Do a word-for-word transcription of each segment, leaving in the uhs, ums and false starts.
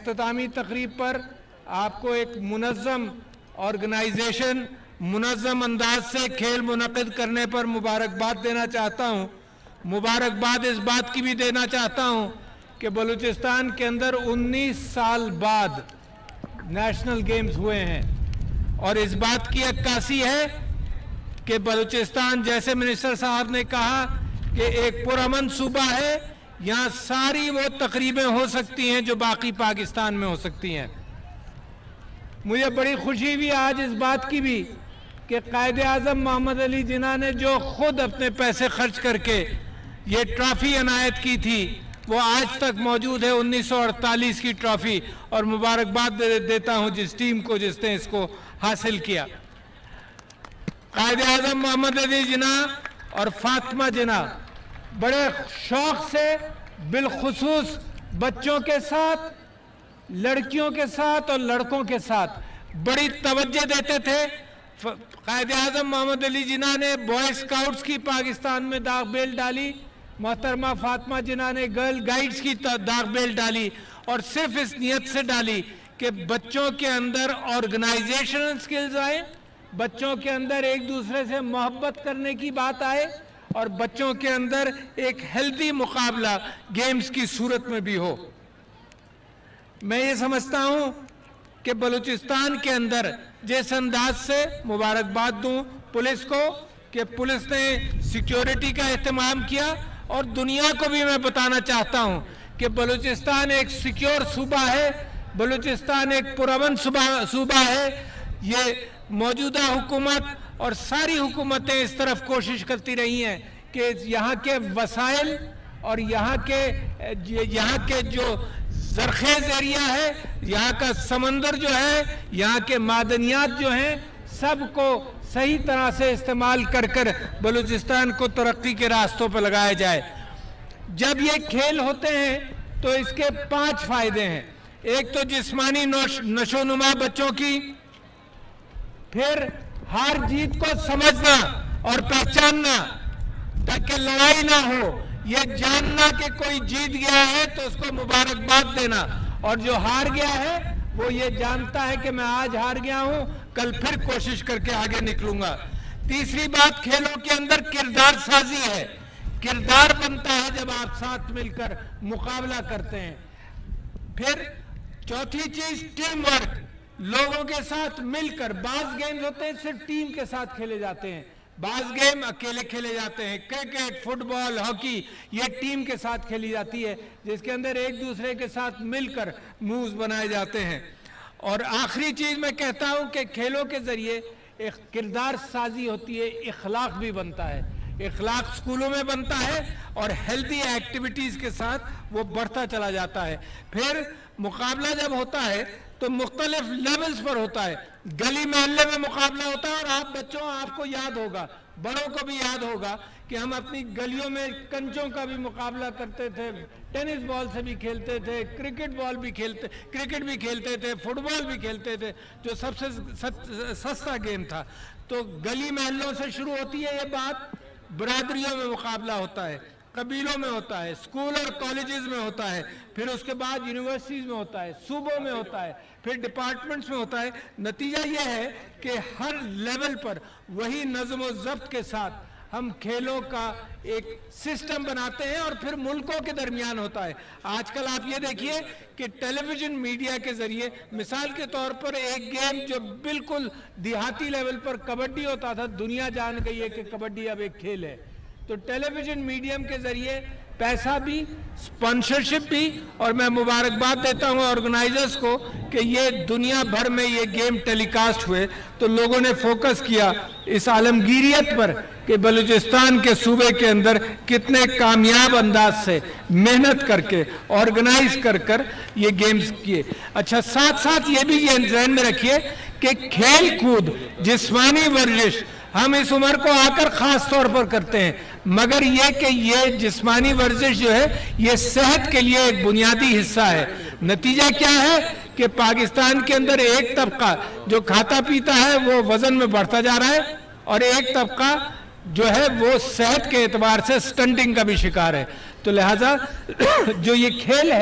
इख्तितामी तकरीब पर आपको एक मुनज़्ज़म ऑर्गेनाइजेशन, मुनज़्ज़म अंदाज से खेल मुनक़िद करने पर मुबारकबाद देना चाहता हूँ। मुबारकबाद इस बात की भी देना चाहता हूँ कि बलूचिस्तान के अंदर उन्नीस साल बाद नेशनल गेम्स हुए हैं और इस बात की अक्कासी है कि बलूचिस्तान, जैसे मिनिस्टर साहब ने कहा, कि एक पुरअमन सूबा है। यहाँ सारी वो तकरीबें हो सकती हैं जो बाकी पाकिस्तान में हो सकती हैं। मुझे बड़ी खुशी हुई आज इस बात की भी कि कायदे आज़म मोहम्मद अली जिन्ना ने जो खुद अपने पैसे खर्च करके ये ट्रॉफी अनायत की थी वो आज तक मौजूद है, उन्नीस सौ अड़तालीस की ट्रॉफी। और मुबारकबाद दे, देता हूँ जिस टीम को जिसने इसको हासिल किया। कायदे आज़म मोहम्मद अली जिन्ना और फातिमा जिन्ना बड़े शौक से बिलखुसूस बच्चों के साथ, लड़कियों के साथ और लड़कों के साथ बड़ी तवज्जो देते थे। कायदे आज़म मोहम्मद अली जिन्ना ने बॉय स्काउट्स की पाकिस्तान में दाग बेल डाली, मोहतरमा फातिमा जिन्ना ने गर्ल गाइड्स की दाग बेल डाली, और सिर्फ इस नियत से डाली कि बच्चों के अंदर ऑर्गेनाइजेशनल स्किल्स आए, बच्चों के अंदर एक दूसरे से मोहब्बत करने की बात आए और बच्चों के अंदर एक हेल्दी मुकाबला गेम्स की सूरत में भी हो। मैं ये समझता हूँ कि बलूचिस्तान के अंदर जिस अंदाज से मुबारकबाद दूँ पुलिस को कि पुलिस ने सिक्योरिटी का एहतमाम किया, और दुनिया को भी मैं बताना चाहता हूँ कि बलूचिस्तान एक सिक्योर सूबा है, बलूचिस्तान एक पुरअमन सूबा है। ये मौजूदा हुकूमत और सारी हुकूमतें इस तरफ कोशिश करती रही हैं कि यहाँ के वसाइल और यहाँ के यहाँ के जो ज़रखेज़ एरिया है, यहाँ का समंदर जो है, यहाँ के मादनियात जो हैं, सबको सही तरह से इस्तेमाल कर कर बलूचिस्तान को तरक्की के रास्तों पर लगाया जाए। जब ये खेल होते हैं तो इसके पांच फायदे हैं। एक तो जिस्मानी नशोनुमा बच्चों की, फिर हार जीत को समझना और पहचानना ताकि लड़ाई ना हो, ये जानना कि कोई जीत गया है तो उसको मुबारकबाद देना, और जो हार गया है वो ये जानता है कि मैं आज हार गया हूं, कल फिर कोशिश करके आगे निकलूंगा। तीसरी बात, खेलों के अंदर किरदार साजी है, किरदार बनता है जब आप साथ मिलकर मुकाबला करते हैं। फिर चौथी चीज टीम वर्क, लोगों के साथ मिलकर। बाज गेम्स होते हैं सिर्फ टीम के साथ खेले जाते हैं, बाज गेम अकेले खेले जाते हैं। क्रिकेट, फुटबॉल, हॉकी ये टीम के साथ खेली जाती है जिसके अंदर एक दूसरे के साथ मिलकर मूव्स बनाए जाते हैं। और आखिरी चीज मैं कहता हूं कि खेलों के जरिए एक किरदार साजी होती है, इखलाक भी बनता है। इखलाक स्कूलों में बनता है और हेल्दी एक्टिविटीज के साथ वो बढ़ता चला जाता है। फिर मुकाबला जब होता है तो मुख्तलिफ लेवल्स पर होता है। गली मोहल्ले में मुकाबला होता है और आप बच्चों, आपको याद होगा, बड़ों को भी याद होगा कि हम अपनी गलियों में कंचों का भी मुकाबला करते थे, टेनिस बॉल से भी खेलते थे, क्रिकेट बॉल भी खेलते क्रिकेट भी खेलते थे, फुटबॉल भी खेलते थे, जो सबसे सस्ता गेम था। तो गली मोहल्लों से शुरू होती है ये बात, बरादरियों में मुकाबला होता है, कबीलों में होता है, स्कूल और कॉलेजेस में होता है, फिर उसके बाद यूनिवर्सिटीज में होता है, सूबों में होता है, फिर डिपार्टमेंट्स में होता है। नतीजा यह है कि हर लेवल पर वही नज़्म व ज़ब्त के साथ हम खेलों का एक सिस्टम बनाते हैं और फिर मुल्कों के दरमियान होता है। आजकल आप ये देखिए कि टेलीविजन मीडिया के जरिए, मिसाल के तौर पर एक गेम जो बिल्कुल देहाती लेवल पर कबड्डी होता था, दुनिया जान गई है कि कबड्डी अब एक खेल है। तो टेलीविजन मीडियम के जरिए पैसा भी, स्पॉन्सरशिप भी, और मैं मुबारकबाद देता हूं ऑर्गेनाइजर्स को कि ये दुनिया भर में ये गेम टेलीकास्ट हुए तो लोगों ने फोकस किया इस आलमगीरियत पर कि बलूचिस्तान के सूबे के अंदर कितने कामयाब अंदाज से मेहनत करके ऑर्गेनाइज कर कर ये गेम्स किए। अच्छा, साथ साथ ये भी ये ध्यान में रखिए कि खेल कूद, जिस्मानी वर्जिश हम इस उम्र को आकर खास तौर पर करते हैं, मगर ये कि ये जिस्मानी वर्जिश जो है ये सेहत के लिए एक बुनियादी हिस्सा है। नतीजा क्या है कि पाकिस्तान के अंदर एक तबका जो खाता पीता है वो वजन में बढ़ता जा रहा है और एक तबका जो है वो सेहत के एतबार से स्टंटिंग का भी शिकार है। तो लिहाजा जो ये खेल है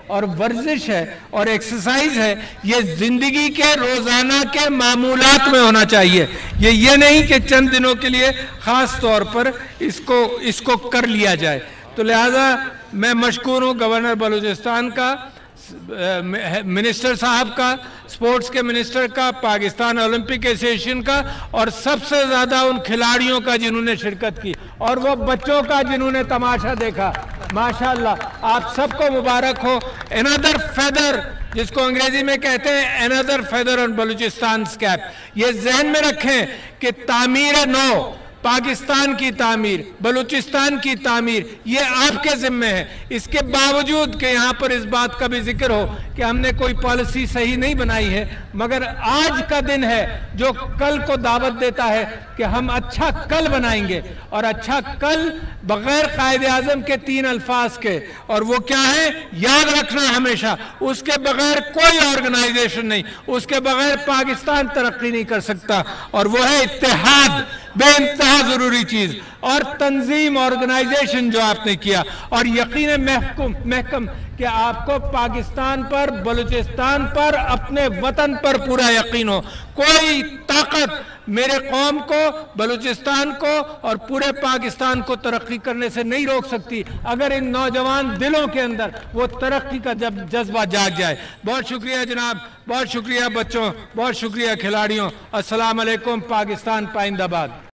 और वर्जिश है और एक्सरसाइज है, ये जिंदगी के रोजाना के मामूलात में होना चाहिए। ये ये नहीं कि चंद दिनों के लिए खास तौर पर इसको इसको कर लिया जाए। तो लिहाजा मैं मशकूर हूँ गवर्नर बलूचिस्तान का, मिनिस्टर साहब का, स्पोर्ट्स के मिनिस्टर का, पाकिस्तान ओलंपिक एसोसिएशन का, और सबसे ज्यादा उन खिलाड़ियों का जिन्होंने शिरकत की, और वो बच्चों का जिन्होंने तमाशा देखा। माशाल्लाह, आप सबको मुबारक हो। अनदर फेदर, जिसको अंग्रेजी में कहते हैं another feather on Balochistan cap. ये जहन में रखें कि तामीर नौ, पाकिस्तान की तामीर, बलूचिस्तान की तामीर, ये आपके जिम्मे है। इसके बावजूद कि यहाँ पर इस बात का भी जिक्र हो कि हमने कोई पॉलिसी सही नहीं बनाई है, मगर आज का दिन है जो कल को दावत देता है कि हम अच्छा कल बनाएंगे। और अच्छा कल बगैर कायदे आजम के तीन अल्फाज के, और वो क्या है, याद रखना हमेशा, उसके बगैर कोई ऑर्गेनाइजेशन नहीं, उसके बगैर पाकिस्तान तरक्की नहीं कर सकता, और वो है इत्तेहाद, बेइंतहा जरूरी चीज, और तंजीम, ऑर्गेनाइजेशन जो आपने किया, और यकीन महकम महकम कि आपको पाकिस्तान पर, बलूचिस्तान पर, अपने वतन पर पूरा यकीन हो। कोई ताकत मेरे कौम को, बलूचिस्तान को और पूरे पाकिस्तान को तरक्की करने से नहीं रोक सकती, अगर इन नौजवान दिलों के अंदर वो तरक्की का जब जज्बा जाग जाए। बहुत शुक्रिया जनाब, बहुत शुक्रिया बच्चों, बहुत शुक्रिया खिलाड़ियों। अस्सलाम वालेकुम। पाकिस्तान पाइंदाबाद।